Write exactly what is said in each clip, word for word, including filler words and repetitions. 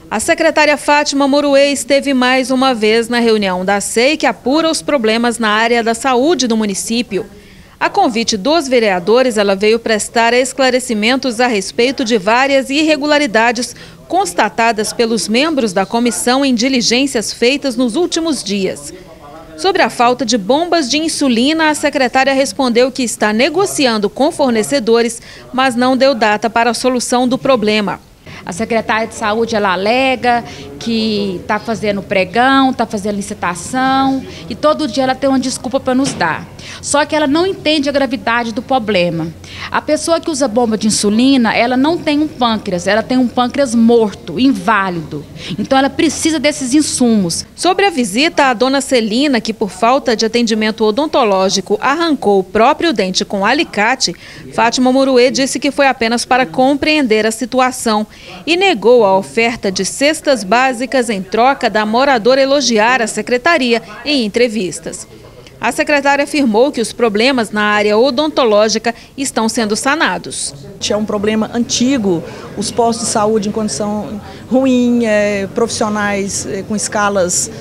A secretária Fátima Moruê esteve mais uma vez na reunião da S E I que apura os problemas na área da saúde do município. A convite dos vereadores, ela veio prestar esclarecimentos a respeito de várias irregularidades constatadas pelos membros da comissão em diligências feitas nos últimos dias. Sobre a falta de bombas de insulina, a secretária respondeu que está negociando com fornecedores, mas não deu data para a solução do problema. A secretária de saúde, ela alega que está fazendo pregão, está fazendo licitação e todo dia ela tem uma desculpa para nos dar. Só que ela não entende a gravidade do problema. A pessoa que usa bomba de insulina, ela não tem um pâncreas, ela tem um pâncreas morto, inválido. Então ela precisa desses insumos. Sobre a visita à dona Celina, que por falta de atendimento odontológico arrancou o próprio dente com alicate, Fátima Moruê disse que foi apenas para compreender a situação e negou a oferta de cestas básicas em troca da moradora elogiar a secretaria em entrevistas. A secretária afirmou que os problemas na área odontológica estão sendo sanados. É um problema antigo, os postos de saúde em condição ruim, é, profissionais é, com escalas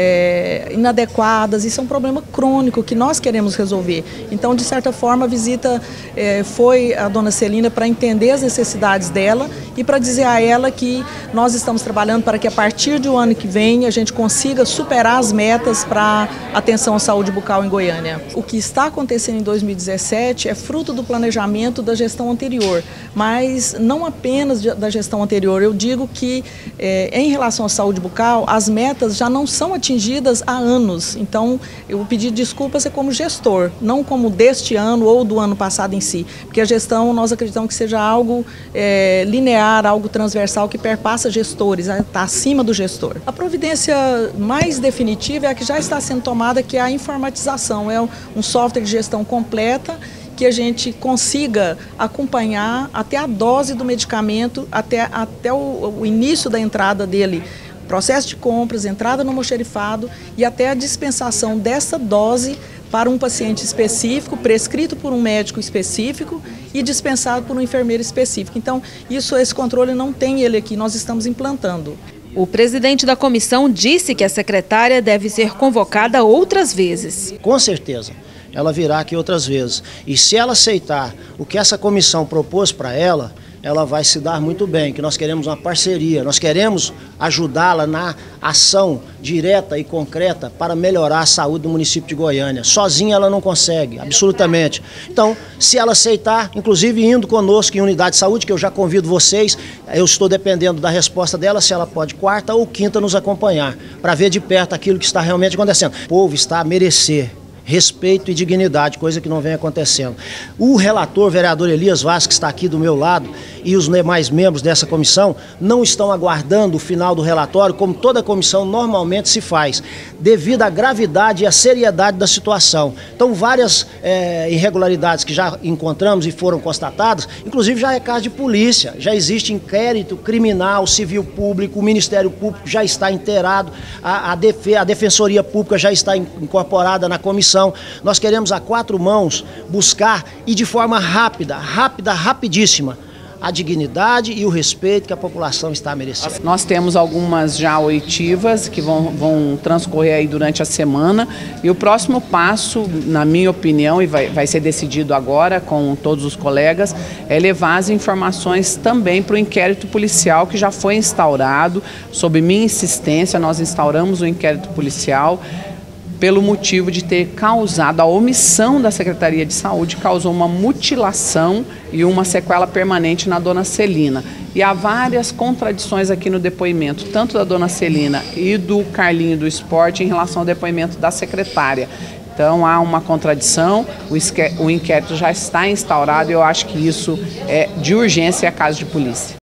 é, inadequadas, isso é um problema crônico que nós queremos resolver. Então, de certa forma, a visita é, foi à dona Celina para entender as necessidades dela e para dizer a ela que nós estamos trabalhando para que a partir do ano que vem a gente consiga superar as metas para atenção à saúde bucal em Goiânia. O que está acontecendo em dois mil e dezessete é fruto do planejamento da gestão anterior, mas não apenas da gestão anterior. Eu digo que é, em relação à saúde bucal, as metas já não são atingidas há anos. Então, eu pedi desculpas é como gestor, não como deste ano ou do ano passado em si, porque a gestão nós acreditamos que seja algo é, linear, algo transversal que perpassa gestores, está acima do gestor. A providência mais definitiva é a que já está sendo tomada, que é a informatização, é um software de gestão completa que a gente consiga acompanhar até a dose do medicamento, até, até o, o início da entrada dele, processo de compras, entrada no almoxarifado e até a dispensação dessa dose para um paciente específico, prescrito por um médico específico e dispensado por um enfermeiro específico. Então, isso, esse controle não tem ele aqui, nós estamos implantando. O presidente da comissão disse que a secretária deve ser convocada outras vezes. Com certeza, ela virá aqui outras vezes. E se ela aceitar o que essa comissão propôs para ela, ela vai se dar muito bem, que nós queremos uma parceria, nós queremos ajudá-la na ação direta e concreta para melhorar a saúde do município de Goiânia. Sozinha ela não consegue, absolutamente. Então, se ela aceitar, inclusive indo conosco em unidade de saúde, que eu já convido vocês, eu estou dependendo da resposta dela, se ela pode quarta ou quinta nos acompanhar, para ver de perto aquilo que está realmente acontecendo. O povo está a merecer respeito e dignidade, coisa que não vem acontecendo. O relator, vereador Elias Vaz, que está aqui do meu lado, e os demais membros dessa comissão, não estão aguardando o final do relatório, como toda comissão normalmente se faz, devido à gravidade e à seriedade da situação. Então, várias é, irregularidades que já encontramos e foram constatadas, inclusive já é caso de polícia, já existe inquérito criminal, civil público, o Ministério Público já está inteirado, a, a, defe, a Defensoria Pública já está incorporada na comissão. Nós queremos a quatro mãos buscar e de forma rápida, rápida, rapidíssima, a dignidade e o respeito que a população está merecendo. Nós temos algumas já oitivas que vão, vão transcorrer aí durante a semana e o próximo passo, na minha opinião, e vai, vai ser decidido agora com todos os colegas, é levar as informações também para o inquérito policial que já foi instaurado. Sob minha insistência, nós instauramos o inquérito policial pelo motivo de ter causado, a omissão da Secretaria de Saúde causou uma mutilação e uma sequela permanente na dona Celina. E há várias contradições aqui no depoimento, tanto da dona Celina e do Carlinho do Esporte em relação ao depoimento da secretária. Então há uma contradição, o inquérito já está instaurado e eu acho que isso é de urgência e é caso de polícia.